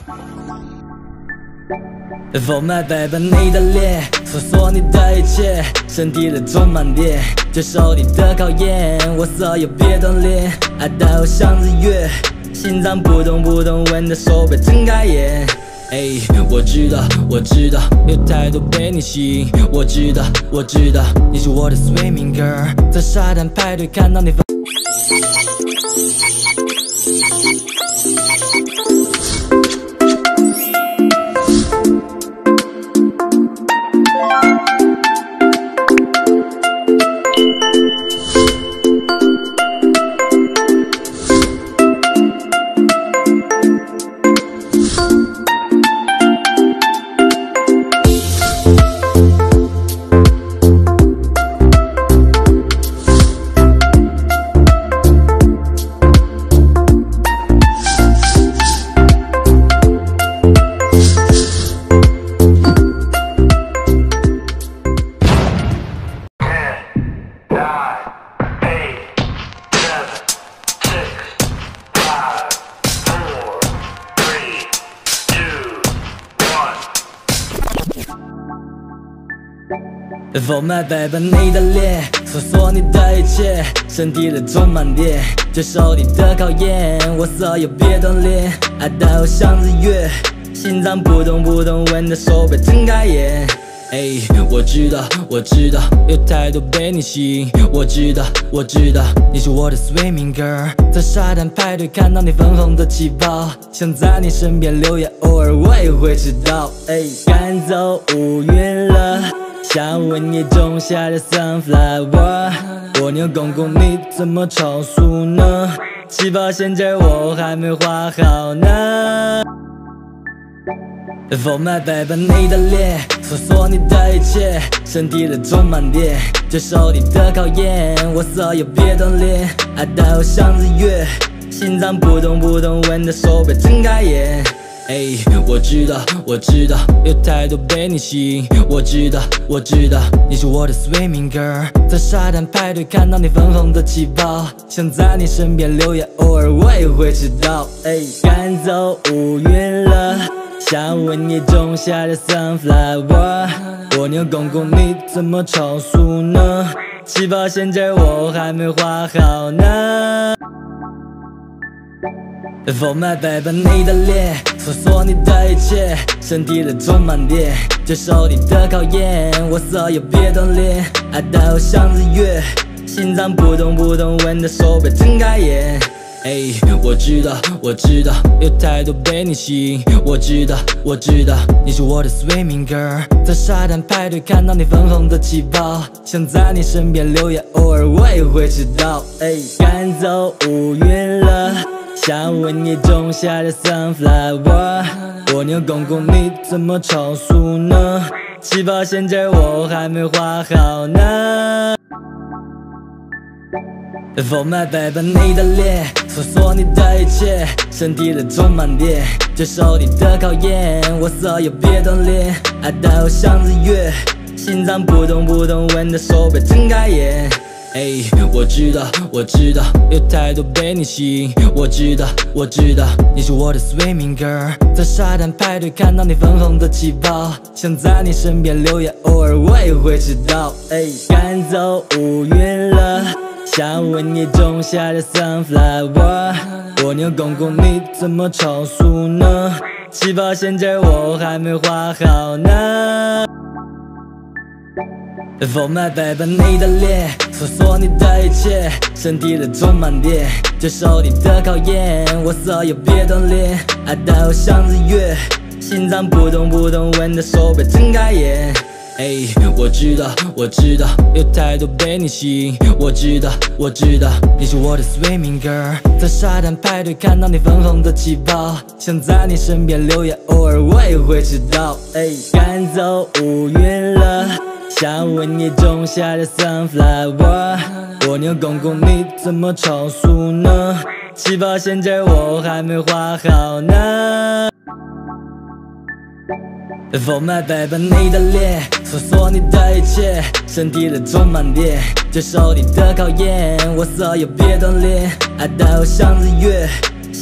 For my baby， 你的脸，搜索你的一切，身体的充满电，接受你的考验，我所有别断裂，爱带我像日月，心脏扑通扑通，闻的手被睁开眼。我知道，有太多被你吸引，我知道，你是我的 swimming girl， 在沙滩派对看到你。For my baby， 你的脸，搜索你的一切，身体的充满电，接受你的考验，我所有别断裂，爱带我像日月，心脏扑通扑通，闻的手被睁开眼。我知道，有太多被你吸引，我知道，你是我的 swimming girl， 在沙滩派对看到你粉红的气泡，想在你身边留言，偶尔我也会迟到。赶走乌云了。想问你种下的 sunflower， 蜗牛公公你怎么超速呢？起跑线这我还没画好呢。For my baby， 你的脸，搜索你的一切，身体的充满电，接受你的考验，我所有别断裂，爱带我像日月，心脏扑通扑通，闻的手被睁开眼。我知道，有太多被你吸引，我知道，你是我的 swimming girl， 在沙滩派对看到你粉红的气泡，想在你身边留言，偶尔我也会迟到。赶走乌云了，想问你种下的 sunflower， 蜗牛公公你怎么超速呢？起跑线这我还没画好呢。For my baby， 你的脸，搜索你的一切，身体的充满电，接受你的考验，我所有别断裂，爱带我像日月，心脏扑通扑通，闻的手被睁开眼。我知道，有太多被你吸引，我知道，你是我的 swimming girl， 在沙滩派对看到你粉红的气泡，想在你身边留言，偶尔我也会迟到。赶走乌云了。想问你种下的 sunflower， 蜗牛公公你怎么超速呢？起跑线这我还没画好呢。For my baby， 你的脸，搜索你的一切，身体的充满电，接受你的考验，我所有别断裂，爱带我像日月，心脏扑通扑通，闻的手被睁开眼。我知道，有太多被你吸引，我知道，你是我的 swimming girl， 在沙滩派对看到你粉红的气泡，想在你身边留言，偶尔我也会迟到。赶走乌云了，想问你种下的 sunflower， 蜗牛公公你怎么超速呢？起跑线这我还没画好呢。For my baby， 你的脸，搜索你的一切，身体的充满电，接受你的考验，我所有别断裂，爱带我像日月，心脏扑通扑通，闻的手被睁开眼。我知道，有太多被你吸引，我知道，你是我的 swimming girl， 在沙滩派对看到你粉红的气泡，想在你身边留言，偶尔我也会迟到。赶走乌云了。想问你种下的 sunflower， 蜗牛公公你怎么超速呢？起跑线这我还没画好呢。For my baby， 你的脸，搜索你的一切，身体的充满电，接受你的考验，我所有别断裂，爱带我像日月，心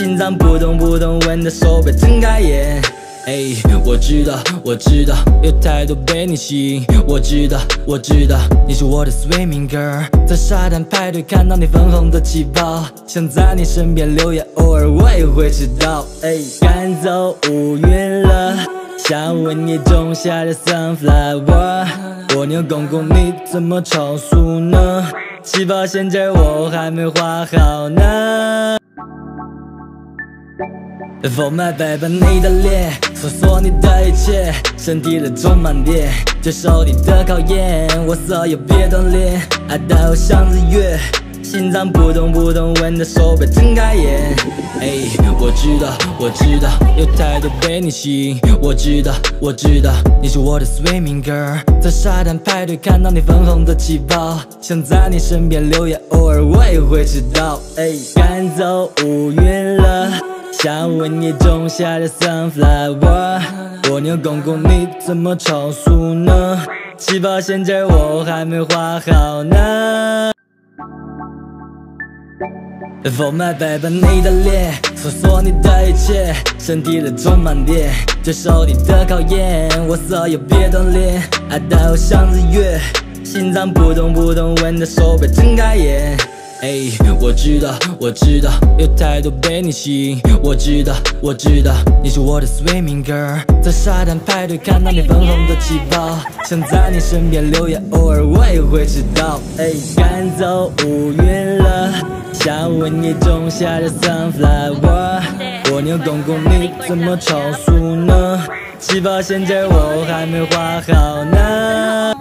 心脏扑通扑通，闻的手被睁开眼。我知道，我知道，有太多被你吸引。我知道，我知道，你是我的 swimming girl。在沙滩派对看到你粉红的旗袍，想在你身边留言，偶尔我也会迟到。赶走乌云了，想为你种下的 sunflower。蜗牛公公，你怎么超速呢？起跑线这儿我还没画好呢。For my baby， 你的脸，搜索你的一切，身体的充满电，接受你的考验，我所有别断裂，爱带我向日月，心脏扑通扑通，闻的手被睁开眼。我知道，我知道，有太多被你吸引。我知道，我知道，你是我的 swimming girl。在沙滩派对看到你粉红的旗袍，想在你身边留言，偶尔我也会迟到。赶走乌云了，想为你种下的 sunflower。蜗牛公公，你怎么超速呢？起跑线这儿我还没画好呢。For my baby， 你的脸，搜索你的一切，身体的充满电，接受你的考验，我所有别断裂，爱带我向日月，心脏扑通扑通，闻的手被睁开眼。我知道，我知道，有太多被你吸引。我知道，我知道，你是我的 swimming girl。在沙滩派对看到你粉红的旗袍，想在你身边留言，偶尔我也会迟到。赶走乌云了，想为你种下的 sunflower。蜗牛公公，你怎么超速呢？起跑线这儿我还没画好呢。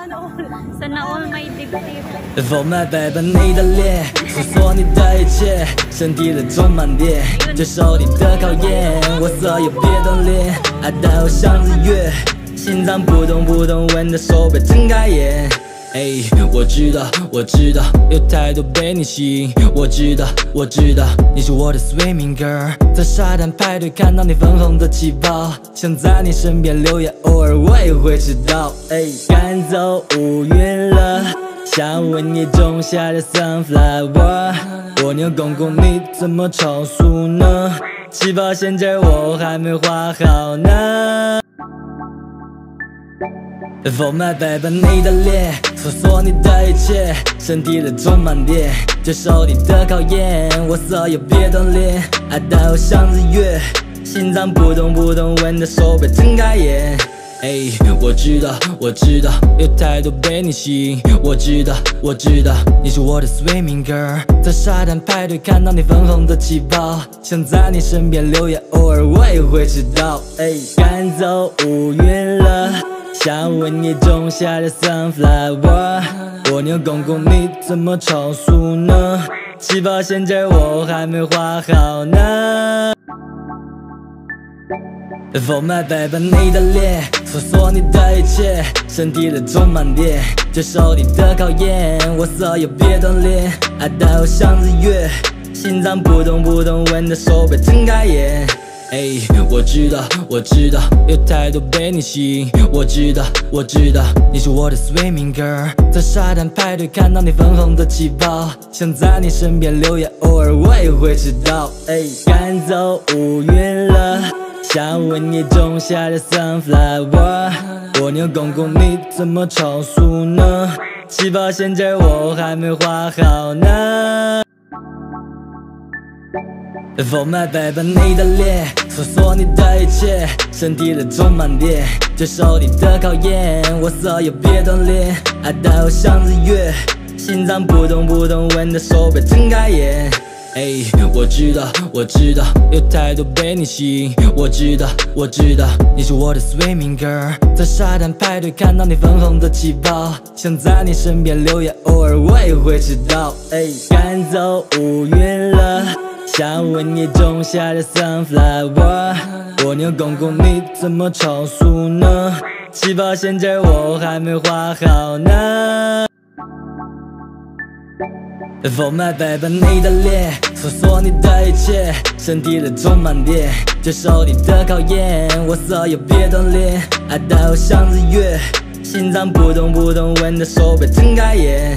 Sana all may dibdib。 For my baby， 你的脸，搜索你的一切，身体的充满电，接受你的考验，我所有别断裂，爱带我向日月，心脏扑通扑通，闻的手被睁开眼。我知道，我知道，有太多被你吸引。我知道，我知道，你是我的 swimming girl。在沙滩派对看到你粉红的旗袍，想在你身边留言，偶尔我也会迟到。赶走乌云了，想为你种下的 sunflower。蜗牛公公，你怎么超速呢？起跑线这儿我还没画好呢。For my baby， 你的脸，搜索你的一切，身体的充满电，接受你的考验，我所有别断裂，爱带我向日月，心脏扑通扑通，闻的手被睁开眼。我知道，我知道，有太多被你吸引。我知道，我知道，你是我的 swimming girl。在沙滩派对看到你粉红的旗袍，想在你身边留言，偶尔我也会迟到。赶走乌云了，想为你种下的 sunflower。蜗牛公公，你怎么超速呢？起跑线这儿我还没画好呢。For my baby， 你的脸，搜索你的一切，身体的充满电，接受你的考验，我所有别断裂，爱带我向日月，心脏扑通扑通，闻的手被睁开眼。我知道，我知道，有太多被你吸引。我知道，我知道，你是我的 swimming girl。在沙滩派对看到你粉红的旗袍，想在你身边留言，偶尔我也会迟到。赶走乌云了，想为你种下的 sunflower。蜗牛公公，你怎么超速呢？起跑线这儿我还没画好呢。For my baby， 你的脸，搜索你的一切，身体的充满电，接受你的考验，我所有别断裂，爱带我向日月，心脏扑通扑通，闻的手被睁开眼。我知道，我知道，有太多被你吸引。我知道，我知道，你是我的 swimming girl。在沙滩派对看到你粉红的旗袍，想在你身边留言，偶尔我也会迟到。赶走乌云了，想为你种下的 sunflower。蜗牛公公，你怎么超速呢？起跑线这儿我还没画好呢。For my baby， 你的脸，搜索你的一切，身体的充满电，接受你的考验，我所有别断裂，爱带我向日月，心脏扑通扑通，闻的手被睁开眼。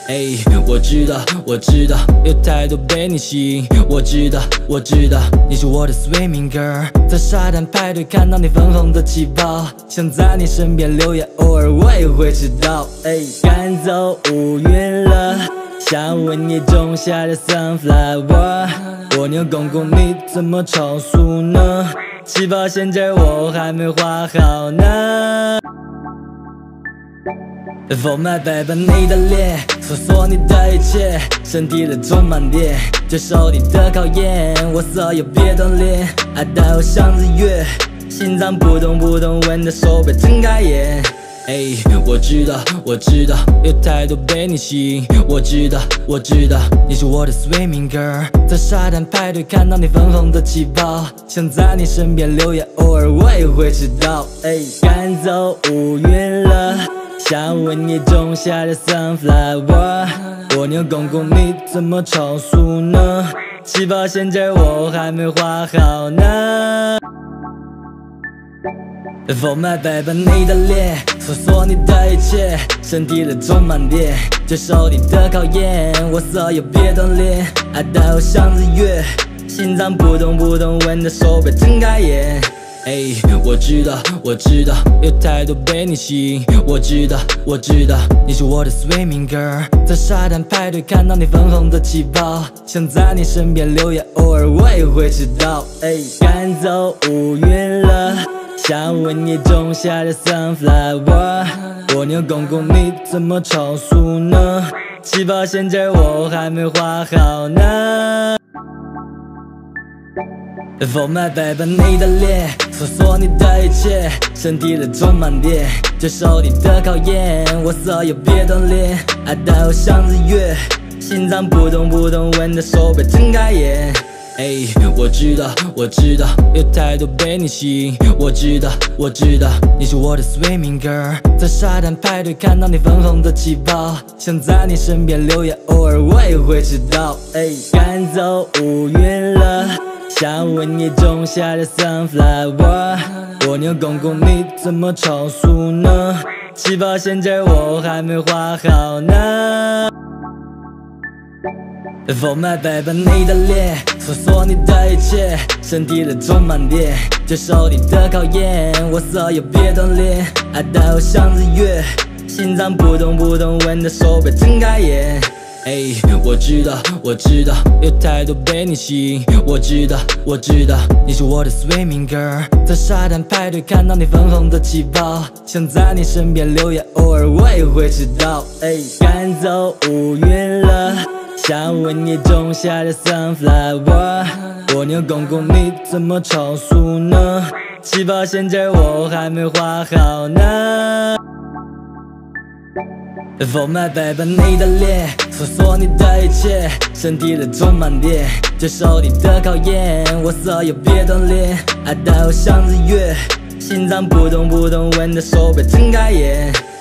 我知道，我知道，有太多被你吸引。我知道，我知道，你是我的 swimming girl。在沙滩派对看到你粉红的旗袍，想在你身边留言，偶尔我也会迟到。赶走乌云了，想为你种下的 sunflower。蜗牛公公，你怎么超速呢？起跑线这儿我还没画好呢。For my baby， 你的脸，搜索你的一切，身体的充满电，接受你的考验，我所有别断裂，爱带我像日月，心脏扑通扑通，闻的手被睁开眼。我知道，我知道，有太多被你吸引。我知道，我知道，你是我的 swimming girl。在沙滩派对看到你粉红的旗袍，想在你身边留言，偶尔我也会迟到。赶走乌云了，想为你种下的 sunflower。蜗牛公公，你怎么超速呢？起跑线这儿我还没画好呢。For my baby， 你的脸，搜索你的一切，身体的充满电，接受你的考验，我所有别断裂，爱带我像日月，心脏扑通扑通，闻的手被睁开眼。我知道，我知道，有太多被你吸引。我知道，我知道，你是我的 swimming girl。在沙滩派对看到你粉红的旗袍，想在你身边留言，偶尔我也会迟到。赶走乌云了，想为你种下的 sunflower。蜗牛公公，你怎么超速呢？起跑线这儿我还没画好呢。For my baby， 你的脸，搜索你的一切，身体的充满电，接受你的考验，我所有别断裂，爱带我像日月，心脏扑通扑通，闻的手被睁开眼。我知道，我知道，有太多被你吸引。我知道，我知道，你是我的 swimming girl。在沙滩派对看到你粉红的旗袍，想在你身边留言，偶尔我也会迟到。赶走乌云了，想为你种下的 sunflower。蜗牛公公，你怎么超速呢？起跑线这儿我还没画好呢。For my baby， 你的脸，搜索你的一切，身体的充满电，接受你的考验，我所有别断裂，爱带我像日月，心脏扑通扑通，闻的手被睁开眼。我知道，我知道，有太多被你吸引。我知道，我知道，你是我的 swimming girl。在沙滩派对看到你粉红的旗袍，想在你身边留言，偶尔我也会迟到。赶走乌云了，想为你种下的 sunflower。蜗牛公公，你怎么超速呢？起跑线这儿我还没画好呢。For my baby， 你的脸，搜索你的一切，身体的充满电，接受你的考验，我所有别断裂，爱带我像日月，心脏扑通扑通，闻的手被睁开眼。